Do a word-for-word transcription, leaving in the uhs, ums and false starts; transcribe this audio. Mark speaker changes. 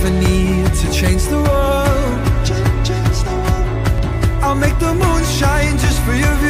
Speaker 1: I need to change the world. I'll make the moon shine just for your